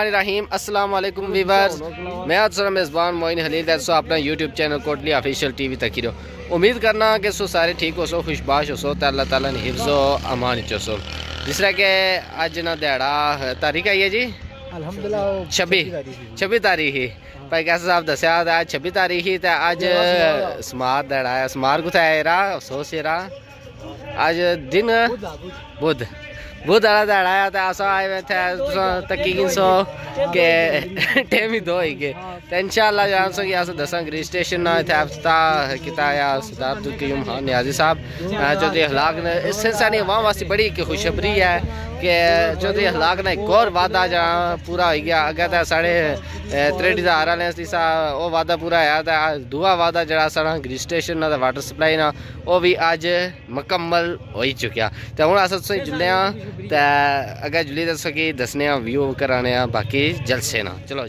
बिस्मिल्लाहिर्रहमानिर्रहीम। अस्सलाम वालेकुम वीवर्स, मैं आज सर मेज़बान मोइन हलील सो अपना YouTube channel Kotli official TV तक ही उम्मीद करना कि सो सारे ठीक हो सो खुशबाश हो सो तो अल्लाह ताला ने हिफ्ज़ो अमान चो जिस तरह के अज ना दिहाड़ा तारीख आई है जी अल्हम्दुलिल्लाह 26 तारीख ही भाई कैसे साहब दसिया आज 26 तारीख ही तो अज समार दिहाड़ा है। समार कुत्थै रहा अफसोस रहा अज दिन बुध वाला दिहाड़ा है तो अस आए हुए थे तकी सो के टाइम ही दो ही गए तो इंशाअल्लाह जान सो कि अस दसा रजिस्ट्रेशन ना इतने अफ्ताह किया सरदार अब्दुल हाँ नियाजी साहब चौधरी अखलाक ने इस इंसानी अवाम वास्ते बड़ी एक खुशखबरी है कि चौधरी अखलाक ने एक और वादा जहाँ पूरा हो गया अगर तो साढ़े 3,000 वाले वो वादा पूरा है तो दूआ वादा जरा साढ़ा रजिस्ट्रेशन ना वाटर सप्लाई ना वो भी अज मुकम्मल हो ही चुकिया तो हूँ अस जुले तो अगर जुली दसो कि दसने व्यू कराने बाकी जलसे ना चलो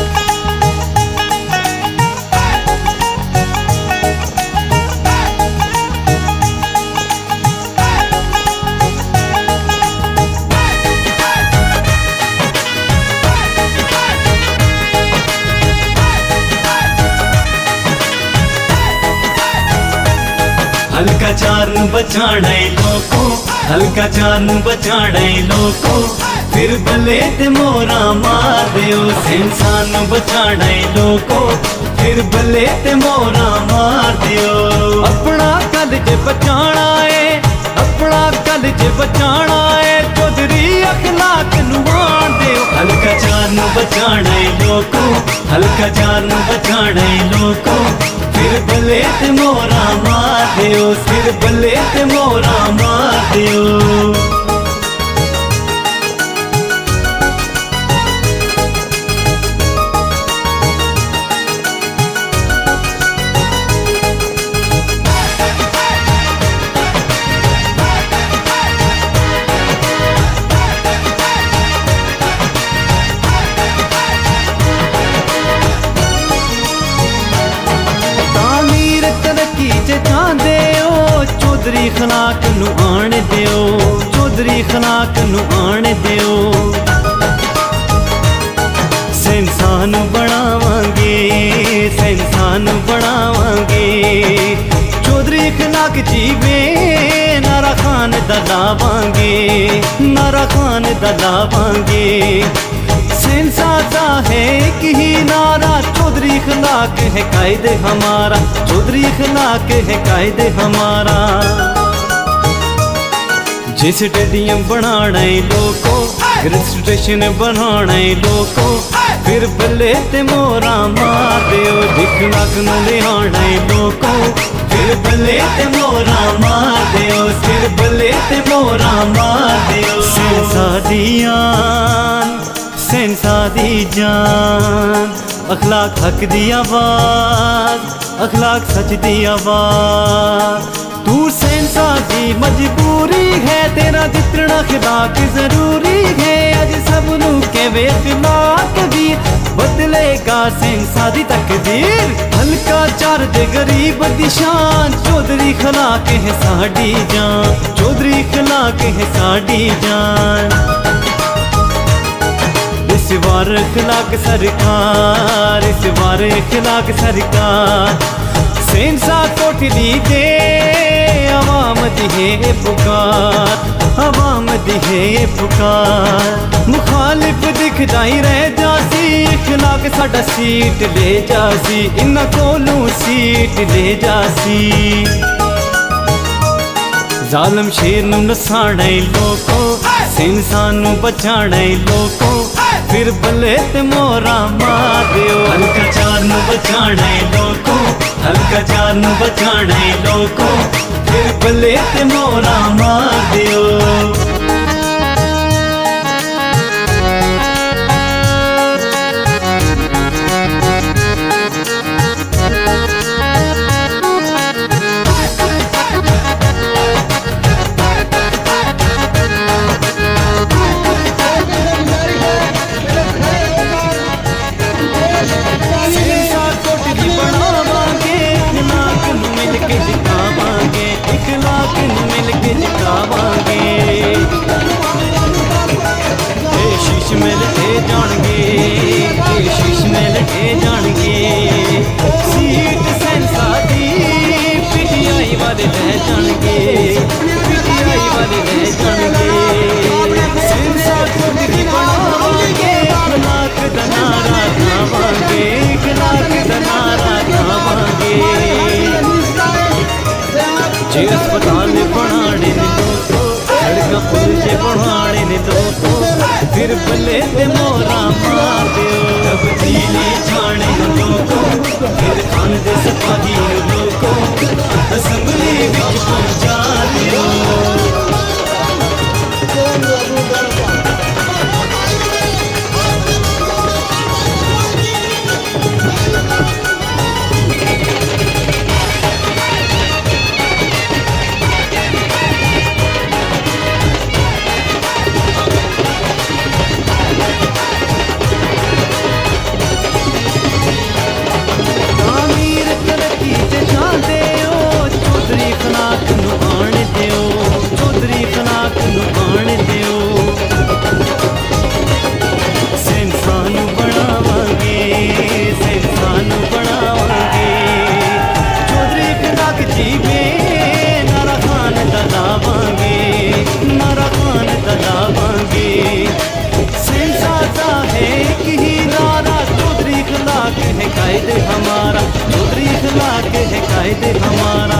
हल्का चार बचाने लोको हल्का चार बचाने लोको फिर भले ते मोरा मार दियो इंसान बचाने लोको फिर भले ते मोरा मार दियो अपना कल जे बचाना है अपना कल जे बचाना है चौधरी अखलाक नुमान दियो हल्का चार बचाने लोको हल्का चार बचाने लोको फिर भले ते मोरा मार दियो फिर भले ते मोरा मार दियो चौधरी खलाक नू आने दियो चौधरी खलाक नू आने दियो इंसान बनावांगे इंसान बनावांगे चौधरी खलाक जीवे नारा खान दलावांगे नारा खान दलावांगे सेंसाता है कि ही नारा चौधरी खलाक है कायदे हमारा चौधरी खलाक है कायदे हमारा जिस स्टेडियम बनाना लोको रजिस्ट्रेशन बनाना लोको फिर बल्ले ते मोरा मार दियो दिखलाक न लिहाना लोको फिर बल्ले ते मोरा मार दियो फिर बल्ले ते मोरा मार दियो सेंसा दी जान अखलाक हक दी आवाज अखलाक सच दी आवाज तू सेंसा दी मजबूरी है तेरा जितना खिलाक जरूरी है अज सबनू के वे खिलाक भी बदलेगा सेंसा दी तकदीर हल्का चार दे गरीब दी शान चौधरी खलाक है साडी जान चौधरी खलाक है साडी जान इस बार खिलाक सरकार इस बार खिलाक सरकार सेंसा कोटली दे अवाम दी है पुकार अवाम दी है पुकार मुखालिफ दिख जाई रह जासी खिलाक साडा सीट ले जासी इन्ना कोलू सीट ले जासी जालम शेर नू नसाना लोको इंसान नू बचाना लोको फिर भले ते मोरा मार दियो हल्का चार नू बचाना लोको हल्का चार नू बचाना लोको फिर भले ते मोरा मार दियो सारे रह जाएंगे सेंसा कोठरी बनावांगे अखलाक दा नारा लावांगे अखलाक दा नारा लावांगे जे अस्पताल बनाने ने लोगों सड़क पुल जे बनाने ने लोगों फिर भले ते मोरा मार दियो तब्दीली जाने लोगों फिर खान दे सपाही लोगों असम्बली विच पहुंचा दियो कायदे हमारा चौधरी अखलाक है कायदे हमारा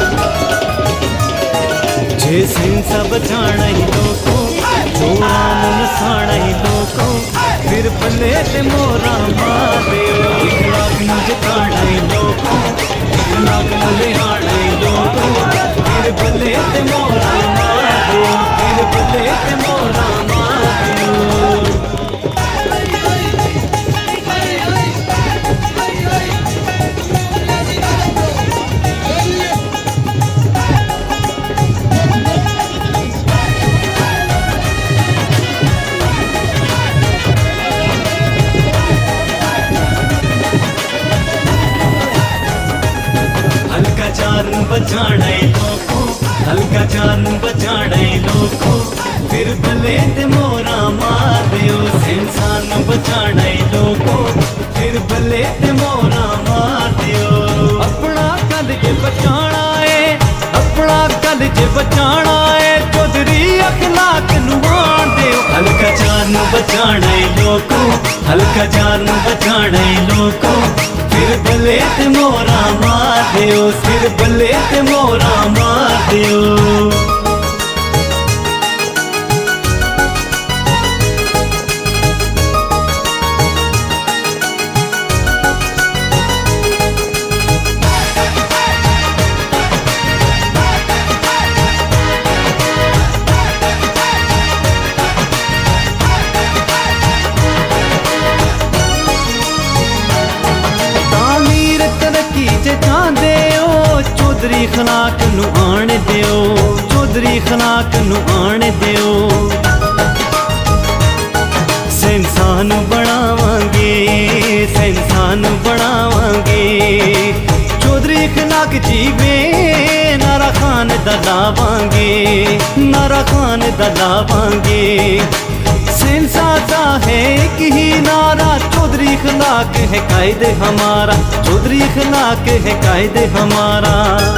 जे सेंसा बचाना ही लोगों चोरा नसाना ही लोगों फिर भले ते मोरा मार दियो अखलाक न जताना ही लोगों अखलाक न लिहाना ही लोगों फिर भले ते मोरा मार दियो फिर भले ते मोरा मार दियो चारन बचाने लोगों हल्का चारन बचाने लोगों फिर भले ते मोरा मार दियो सेंसा नू बचाने लोगों फिर भले ते मोरा मार दियो अपना कल जे बचाना है अपना कल जे बचाना है चौधरी अखलाक नू मार दियो हल्का चारन बचाने लोगों हल्का चारन बचाने लोगों फिर भले ते मोरा मार दियो फिर भले ते मोरा मार दियो चौधरी अखलाक नू आने दियो चौधरी अखलाक नू आने दियो सेंसा नू बनावांगे सेंसा नू बनावांगे चौधरी अखलाक जीवे नारा खान दा लावांगे नारा खान दा लावांगे सेंसा दा है कि ही नारा चौधरी अखलाक है कायदे हमारा चौधरी अखलाक है कायदे हमारा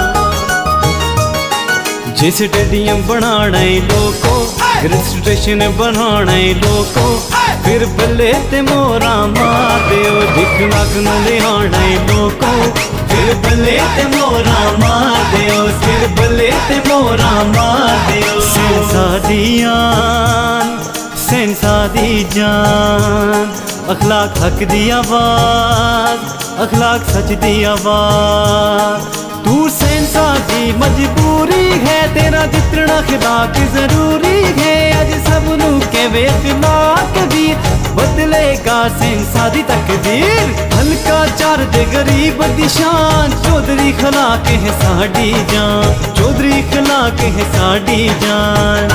जिस स्टेडियम बनाना लोगों रजिस्ट्रेशन बनाना लोगों फिर भले ते मोरा मार दियो अखलाक नू लिहाना लोगों फिर भले ते मोरा मार दियो फिर भले ते मोरा मार दियो सेंसा दी जान सेंसा दी जान अखलाक हक दी आवाज अखलाक सच दी आवाज तू सेंसा दी मजबूरी है तेरा जितना अखलाक जरूरी है अज सब नू कहवे अखलाक दी बदलेगा सेंसा दी तकदीर हल्का चार दे गरीब दी शान चौधरी अखलाक है साडी जान चौधरी अखलाक है साडी जान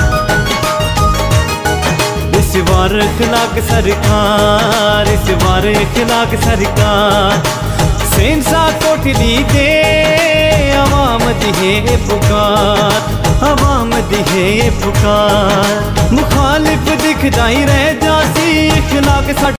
इस बार अखलाक सरकार इस बार अखलाक सरकार सेंसा कोठली दे अवाम दी है पुकार अवाम दी है पुकार मुखालिफ दिखदाई रह जासी अखलाक